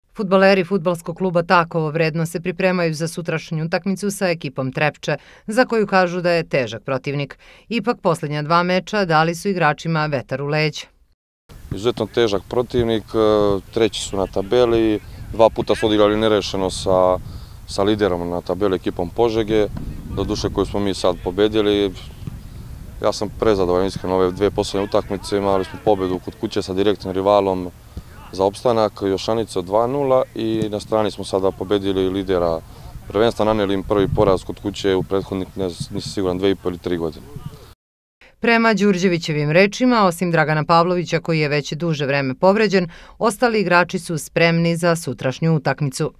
Fudbaleri fudbalskog kluba Takovo vredno se pripremaju za sutrašnju utakmicu sa ekipom Trepče, za koju kažu da je težak protivnik. Ipak, posljednja dva meča dali su igračima vetar u leđa. Izuzetno težak protivnik, treći su na tabeli, dva puta su odigrali nerešeno sa liderom na tabeli ekipom Požege, doduše koju smo mi sad pobedili. Ja sam prezadovoljan iskreno ove dve poslednje utakmice, imali smo pobedu kod kuće sa direktnim rivalom za opstanak, Jošanice od 2:0 i na strani smo sada pobedili lidera prvenstva, naneli im prvi poraz kod kuće u prethodnih, nisam siguran, 2,5 ili 3 godine. Prema Đurđevićevim rečima, osim Dragana Pavlovića koji je već duže vreme povređen, ostali igrači su spremni za sutrašnju utakmicu.